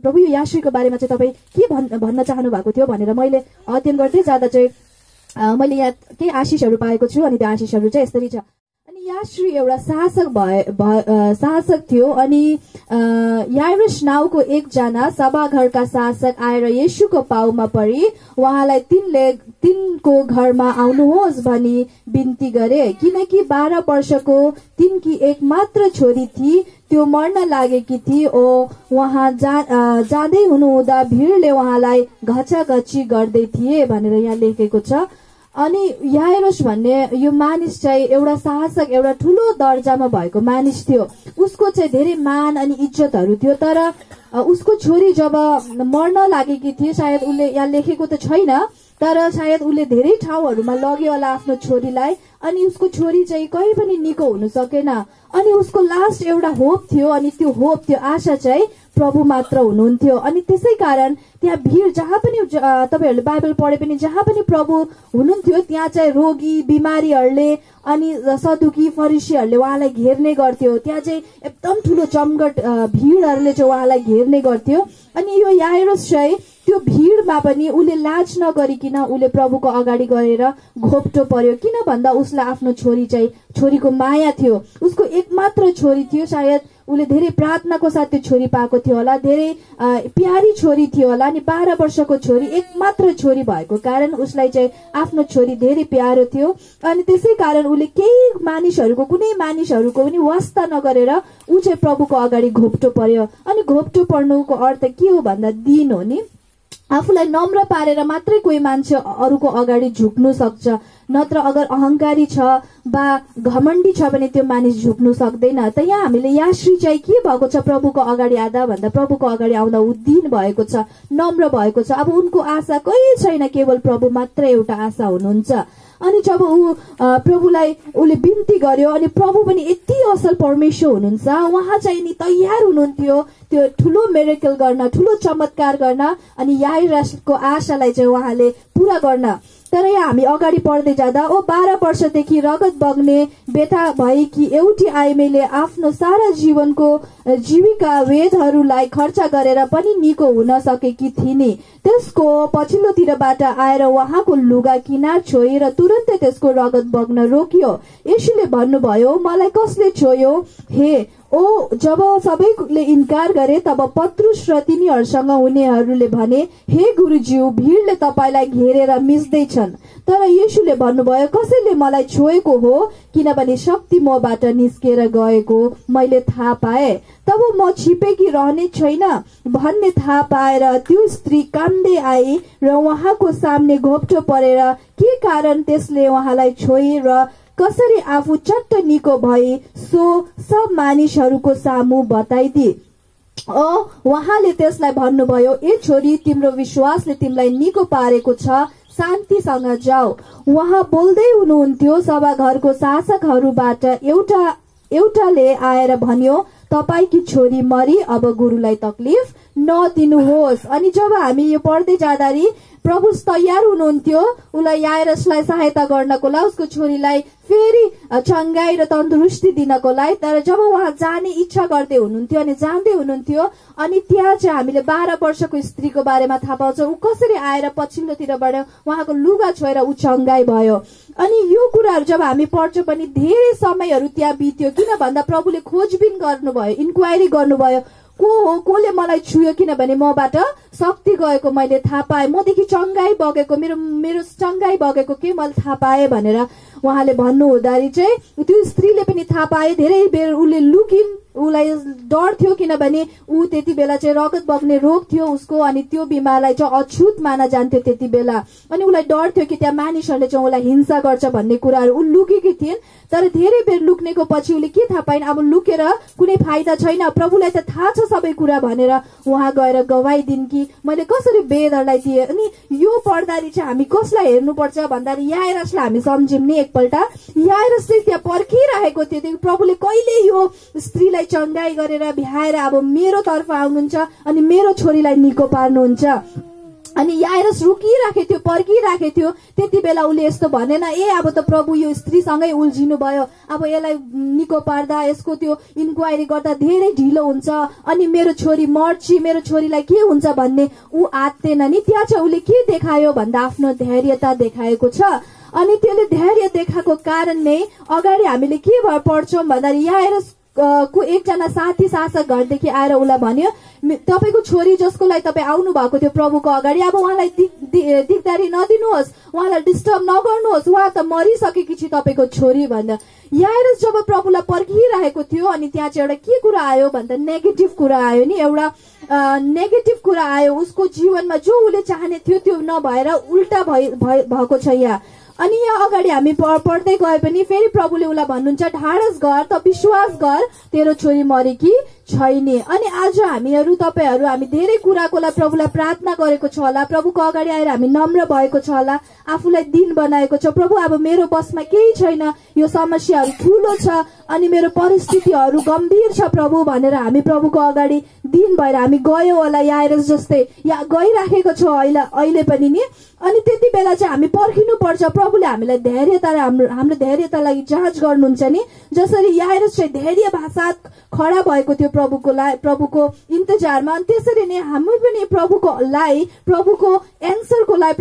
प्रभु यो याश्रीको बारेमा चाहिँ तपाईँ के भन्न चाहनु भएको थियो भनेर मैले अध्ययन गर्दै जाँदा चाहिँ मैले यहाँ केही आशिषहरू पाएको छु। अनि त्यो आशिषहरू चाहिँ यसरी छ। अनि याश्री एउटा शासक थियो। अनि याइरस नाउको एकजना सभाघरका शासक आएर येशूको पाउमा परी उहाँलाई तिनको घरमा आउनुहोस् भनी बिन्ती गरे, किनकि 12 वर्षको तिनकी एक मात्र छोरी थिई, त्यो मर्न लागेकी थिई। उहाँ जाँदै हुनुहुँदा भिडले उहाँलाई घचाघची गर्दै थिए भनेर यहाँ लेखेको छ। अनि याइरस भन्ने यो मानिस चाहिँ एउटा शासक, एउटा ठुलो दर्जामा भएको मानिस थियो। उसको चाहिँ धेरै मान अनि इज्जतहरू थियो। तर उसको छोरी जब मर्न लागेकी थिए, सायद उसले यहाँ लेखेको त छैन, तर सायद उसले धेरै ठाउँहरूमा लग्यो होला आफ्नो छोरीलाई। अनि उसको छोरी चाहिँ कहीँ पनि निको हुन सकेन। अनि उसको लास्ट एउटा होप थियो। अनि त्यो होप, त्यो आशा चाहिँ प्रभु मात्र हुनुहुन्थ्यो। अनि त्यसै कारण त्यहाँ भिड जहाँ पनि तपाईहरूले बाइबल पढे पनि जहाँ पनि प्रभु हुनुहुन्थ्यो त्यहाँ चाहिँ रोगी बिमारीहरूले अनि सदुकी फरिसीहरूले उहाँलाई घेर्ने गर्थ्यो। त्यहाँ चाहिँ एकदम ठुलो जमघट भिडहरूले चाहिँ उहाँलाई घेर्ने गर्थ्यो। अनि यो याइरस चाहिँ त्यो भिडमा पनि उसले लाज नगरिकन उसले प्रभुको अगाडि गएर घोप्टो पर्यो। किन भन्दा उसलाई आफ्नो छोरीको माया थियो। उसको एकमात्र छोरी थियो। सायद उसले धेरै प्रार्थनाको साथ त्यो छोरी पाएको थियो होला, धेरै प्यारी छोरी थियो होला। अनि 12 वर्षको छोरी, एकमात्र छोरी भएको कारण उसलाई चाहिँ आफ्नो छोरी धेरै प्यारो थियो। अनि त्यसै कारण उसले केही मानिसहरूको, कुनै मानिसहरूको पनि वास्ता नगरेर ऊ चाहिँ प्रभुको अगाडि घोप्टो पर्यो। अनि घोप्टो पर्नुको अर्थ के हो भन्दा दीन हो नि। आफूलाई नम्र पारेर मात्रै कोही मान्छे अरूको अगाडि झुक्नु सक्छ, नत्र अगर अहंकारी छ वा घमण्डी छ भने त्यो मानिस झुक्नु सक्दैन। त यहाँ हामीले याश्री चाहिँ के भएको छ प्रभुको अगाडि आउँदा भन्दा प्रभुको अगाडि आउँदा ऊ दीन भएको छ, नम्र भएको छ। अब उनको आशा कहीँ छैन, केवल प्रभु मात्र एउटा आशा हुनुहुन्छ। अनि जब ऊ प्रभुलाई उसले बिन्ती गर्यो अनि प्रभु पनि यति असल परमेश्वर हुनुहुन्छ, उहाँ चाहिँ नि तयार हुनुहुन्थ्यो त्यो ठुलो मिरेकल गर्न, ठुलो चमत्कार गर्न अनि याइरसको आशालाई चाहिँ उहाँले पूरा गर्न। तर यहाँ हामी अगाडि पढ्दै जाँदा 12 वर्षदेखि रगत बग्ने बेटा भएकी एउटी आइमेले आफ्नो सारा जीवनको जीविका वेदहरूलाई खर्च गरेर पनि निको हुन सकेकी थिइन्। त्यसको पछिल्लोतिरबाट आएर उहाँको लुगा किनार छोएर तुरन्तै त्यसको रगत बग्न रोकियो। येशूले भन्नुभयो, मलाई कसले छोयो हे? जब सबैले इन्कार गरे तब पत्रुस र तिनीहरूसँग हुनेहरूले भने, हे गुरुज्यू, भिडले तपाईलाई घेरेर मिच्दैछन्। तर येशूले भन्नुभयो, कसैले मलाई छोएको हो? किनभने शक्ति मबाट निस्केर गएको मैले थाहा पाएँ। तब म छिपेकी रहने छैन भन्ने थाहा पाएर त्यो स्त्री काम्दै आई र उहाँको सामने घोप्टो परेर के कारण त्यसले उहाँलाई छोए र कसरी आफू चट्ट निको भई सो सब मानिसहरूको सामु बताइदिए। उहाँले त्यसलाई भन्नुभयो, ए छोरी, तिम्रो विश्वासले तिमीलाई निको पारेको छ, शान्तिसँग जाऊ। उहाँ बोल्दै हुनुहुन्थ्यो, सभाघरको शासकहरूबाट एउटाले आएर भन्यो, तपाईकी छोरी मरी, अब गुरुलाई तकलिफ नदिनुहोस्। अनि जब हामी यो पढ्दै जाँदाखेरि प्रभु तयार हुनुहुन्थ्यो उसलाई याइरसलाई सहायता गर्नको लागि, उसको छोरीलाई फेरि चङ्गाई र तन्दुरुस्ती दिनको लागि। तर जब उहाँ जाने इच्छा गर्दै हुनुहुन्थ्यो अनि जाँदै हुनुहुन्थ्यो अनि त्यहाँ चाहिँ हामीले 12 वर्षको स्त्रीको बारेमा थाहा पाउँछौँ। ऊ कसरी आएर पछिल्लोतिरबाट उहाँको लुगा छोएर ऊ चङ्गाई भयो। अनि यो कुराहरू जब हामी पढ्छौँ पनि धेरै समयहरू त्यहाँ बित्यो। किन भन्दा प्रभुले खोजबिन गर्नुभयो, इन्क्वायरी गर्नुभयो, को हो, कोले मलाई छुयो, किनभने मबाट शक्ति गएको मैले थाहा पाएँ, मदेखि चङ्गाई बगेको, मेरो चङ्गाई बगेको के मैले थाहा पाएँ भनेर उहाँले भन्नुहुँदाखेरि चाहिँ त्यो स्त्रीले पनि थाहा पाए। धेरै बेर उसले लुकिन्, उसलाई डर थियो किनभने ऊ त्यति बेला चाहिँ रगत बग्ने रोग थियो उसको। अनि त्यो बिमारलाई चाहिँ अछुत माना जान्थ्यो त्यति बेला। अनि उसलाई डर थियो कि त्यहाँ मानिसहरूले चाहिँ उसलाई हिंसा गर्छ भन्ने कुराहरू। ऊ लुकेकी थिइन्, तर धेरै बेर लुक्नेको पछि उसले के थाहा पाइन्, अब लुकेर कुनै फाइदा छैन, प्रभुलाई त थाहा छ सबै कुरा भनेर उहाँ गएर गवाई दिन् कि मैले कसरी वेदहरूलाई दिएँ। अनि यो पढ्दाखेरि चाहिँ हामी कसलाई हेर्नुपर्छ भन्दाखेरि याइरसलाई हामी सम्झौँ नि एकपल्ट। याइरस चाहिँ त्यहाँ पर्खिरहेको थियो, प्रभुले कहिले यो स्त्रीलाई चङ्गाई गरेर भ्याएर अब मेरो तर्फ आउनुहुन्छ अनि मेरो छोरीलाई निको पार्नुहुन्छ। अनि याइरस रुकिराखेको थियो, पर्खिराखेको थियो। त्यति बेला उसले यस्तो भनेन, अब त प्रभु यो स्त्रीसँगै उल्झिनु भयो, अब यसलाई निको पार्दा यसको त्यो इन्क्वायरी गर्दा धेरै ढिलो हुन्छ अनि मेरो छोरी मर्ची, मेरो छोरीलाई के हुन्छ भन्ने ऊ आत्तेन नि। त्यहाँ चाहिँ उसले के देखायो भन्दा आफ्नो धैर्यता देखाएको छ। अनि त्यसले धैर्य देखाएको कारण नै अगाडि हामीले के पढ्छौँ भन्दा याइरस को एकजना साथी शासक घरदेखि आएर उसलाई भन्यो, तपाईको छोरी जसको लागि तपाईँ आउनु भएको थियो प्रभुको अगाडि, अब उहाँलाई दिगदारी नदिनुहोस्, उहाँलाई डिस्टर्ब नगर्नुहोस्, उहाँ त मरिसकेकी छ तपाईँको छोरी भन्दा। याइरस जब प्रभुलाई पर्खिरहेको थियो अनि त्यहाँ चाहिँ एउटा के कुरा आयो भन्दा नेगेटिभ कुरा आयो नि, एउटा नेगेटिभ कुरा आयो। उसको जीवनमा जो उसले चाहने थियो त्यो नभएर उल्टा भएको छ यहाँ। अनि यहाँ अगाडि हामी पढ्दै गए पनि फेरि प्रभुले उसलाई भन्नुहुन्छ, ढाडस गर, त विश्वास गर, तेरो छोरी मरेकी छैन। अनि आज हामीहरू तपाईहरू हामी धेरै कुराको लागि प्रभुलाई प्रार्थना गरेको छ होला, प्रभुको अगाडि आएर हामी नम्र भएको छ होला, आफूलाई दिन बनाएको छ, प्रभु अब मेरो बसमा केही छैन, यो समस्याहरू ठुलो छ अनि मेरो परिस्थितिहरू गम्भीर छ प्रभु भनेर हामी प्रभुको अगाडि दिन भएर हामी गयो होला, याइरस जस्तै या गइराखेको छ अहिले पनि नि। अनि त्यति बेला चाहिँ हामी पर्खिनु पर्छ, प्रभुले हामीलाई धैर्यता हाम्रो धैर्यतालाई जाँच गर्नुहुन्छ नि। जसरी याइरस चाहिँ धैर्य भाषा खडा भएको थियो प्रभुको इन्तजारमा, अनि त्यसरी नै हामी पनि प्रभुको एन्सरको लागि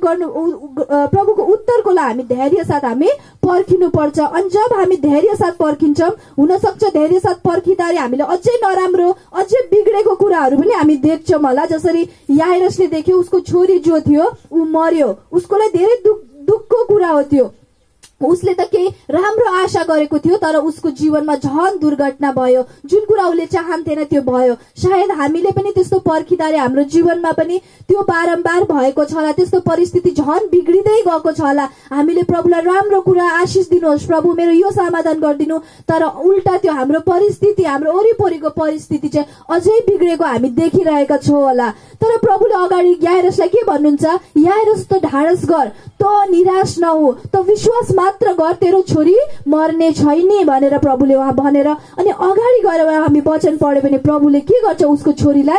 प्रभुको उत्तरको लागि हामी धैर्य साथ हामी पर्खिनु पर्छ। अनि जब हामी धैर्य साथ पर्खिन्छौँ, हुन सक्छ धैर्य साथ पर्खिँदाखेरि हामीले अझै नराम्रो अझै बिग्रेको कुराहरू पनि हामी देख्छौँ होला। जसरी याइरसले देख्यो उसको छोरी जो थियो ऊ मर्यो, उसको लागि धेरै दुःखको कुरा हो त्यो। उसले त केही राम्रो आशा गरेको थियो तर उसको जीवनमा झन दुर्घटना भयो, जुन कुरा उसले चाहन्थेन त्यो भयो। सायद हामीले पनि त्यस्तो पर्खिँदाखेरि हाम्रो जीवनमा पनि त्यो बारम्बार भएको छ होला, त्यस्तो परिस्थिति झन बिग्रिँदै गएको छ होला। हामीले प्रभुलाई राम्रो कुरा आशिष दिनुहोस्, प्रभु मेरो यो समाधान गरिदिनु, तर उल्टा त्यो हाम्रो परिस्थिति, हाम्रो वरिपरिको परिस्थिति चाहिँ अझै बिग्रेको हामी देखिरहेका छौँ होला। तर प्रभुले अगाडि याइरसलाई के भन्नुहुन्छ, याइरस त ढाडस गर, त निराश नहो, त विश्वास मात्र गर, तेरो छोरी मर्ने छैन भनेर प्रभुले उहाँ भनेर। अनि अगाडि गएर हामी वचन पढ्यो भने प्रभुले के गर्छ, उसको छोरीलाई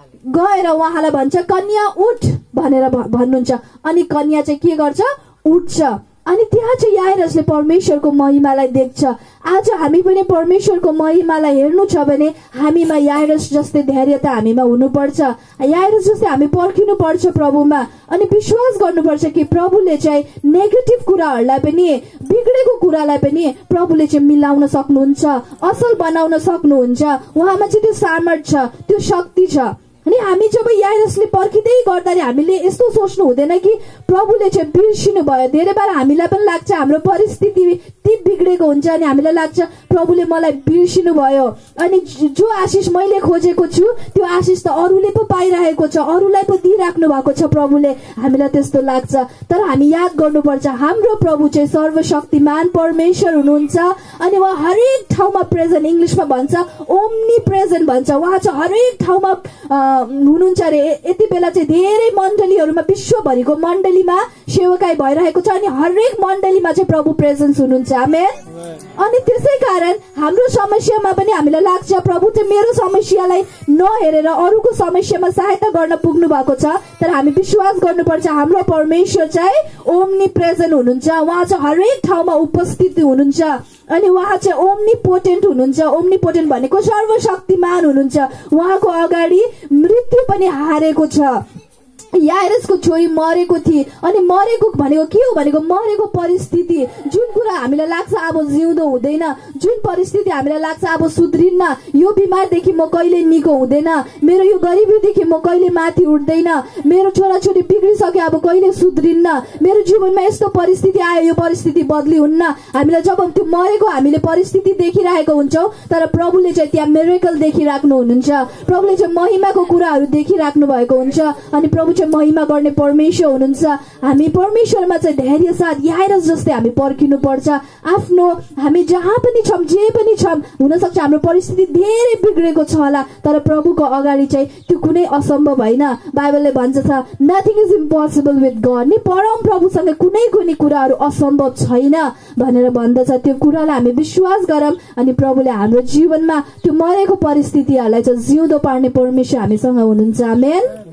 गएर उहाँलाई भन्छ कन्या उठ भनेर भन्नुहुन्छ। अनि कन्या चाहिँ के गर्छ, उठ्छ। अनि त्यहाँ चाहिँ याइरसले परमेश्वरको महिमालाई देख्छ। आज हामी पनि परमेश्वरको महिमालाई हेर्नु छ भने हामीमा याइरस जस्तै धैर्यता हामीमा हुनुपर्छ, याइरस जस्तै हामी पर्खिनु पर्छ प्रभुमा। अनि विश्वास गर्नुपर्छ कि प्रभुले चाहिँ नेगेटिभ कुराहरूलाई पनि, बिग्रेको कुरालाई पनि प्रभुले चाहिँ मिलाउन सक्नुहुन्छ, असल बनाउन सक्नुहुन्छ। उहाँमा चाहिँ त्यो सामर्थ्य छ, त्यो शक्ति छ। अनि हामी जब याइरसले पर्खिँदै गर्दाखेरि हामीले यस्तो सोच्नु हुँदैन कि प्रभुले चाहिँ बिर्सिनु भयो। धेरै बार हामीलाई पनि लाग्छ हाम्रो परिस्थिति ती बिग्रेको हुन्छ अनि हामीलाई लाग्छ प्रभुले मलाई बिर्सिनु भयो, अनि जो आशिष मैले खोजेको छु त्यो आशिष त अरूले पो पाइरहेको छ, अरूलाई पो दिइराख्नु भएको छ प्रभुले, हामीलाई त्यस्तो लाग्छ। तर हामी याद गर्नुपर्छ हाम्रो प्रभु चाहिँ सर्वशक्तिमान परमेश्वर हुनुहुन्छ अनि उहाँ हरेक ठाउँमा प्रेजेन्ट, इङ्ग्लिसमा भन्छ ओम्नी प्रेजेन्ट भन्छ, उहाँ चाहिँ हरेक ठाउँमा हुनुहुन्छ अरे। यति बेला चाहिँ धेरै मण्डलीहरूमा, विश्वभरिको मण्डलीमा सेवकाई भइरहेको छ अनि हरेक मण्डलीमा चाहिँ प्रभु प्रेजेन्स हुनुहुन्छ। आमेन। अनि त्यसै कारण हाम्रो समस्यामा पनि हामीलाई लाग्छ प्रभु चाहिँ मेरो समस्यालाई नहेरेर अरूको समस्यामा सहायता गर्न पुग्नु भएको छ। तर हामी विश्वास गर्नुपर्छ हाम्रो परमेश्वर चाहिँ ओम्नी प्रेजेन्ट हुनुहुन्छ, उहाँ चाहिँ हरेक ठाउँमा उपस्थित हुनुहुन्छ अनि उहाँ चाहिँ ओम्नी पोटेन्ट हुनुहुन्छ। ओम्नी पोटेन्ट भनेको सर्वशक्तिमान हुनुहुन्छ, उहाँको अगाडि मृत्यु पनि हारेको छ। याइरसको छोरी मरेको थिए अनि मरेको भनेको के हो भनेको मरेको परिस्थिति, जुन कुरा हामीलाई लाग्छ अब जिउँदो हुँदैन, जुन परिस्थिति हामीलाई लाग्छ अब सुध्रिन्न, यो बिमारदेखि म कहिले निको हुँदैन, मेरो यो गरिबीदेखि म कहिले माथि उठ्दैन, मेरो छोराछोरी बिग्रिसक्यो अब कहिले सुध्रिन्न, मेरो जीवनमा यस्तो परिस्थिति आयो यो परिस्थिति बदलिहुन्न। हामीलाई जब त्यो मरेको हामीले परिस्थिति देखिरहेको हुन्छौँ तर प्रभुले चाहिँ त्यहाँ मिरेकल देखिराख्नु हुनुहुन्छ, प्रभुले चाहिँ महिमाको कुराहरू देखिराख्नु भएको हुन्छ अनि प्रभु महिमा गर्ने परमेश्वर हुनुहुन्छ। हामी परमेश्वरमा चाहिँ धैर्य साथ याइरस जस्तै हामी पर्खिनु पर्छ। आफ्नो हामी जहाँ पनि छौँ, जे पनि छौँ, हुनसक्छ हाम्रो परिस्थिति धेरै बिग्रेको छ होला तर प्रभुको अगाडि चाहिँ त्यो कुनै असम्भव होइन। बाइबलले भन्छ छ nothing is impossible with God, नि परम प्रभुसँग कुनै कुराहरू असम्भव छैन भनेर भन्दछ। त्यो कुरालाई हामी विश्वास गरौँ अनि प्रभुले हाम्रो जीवनमा त्यो मरेको परिस्थितिहरूलाई चाहिँ जिउँदो पार्ने परमेश्वर हामीसँग हुनुहुन्छ। आमेन।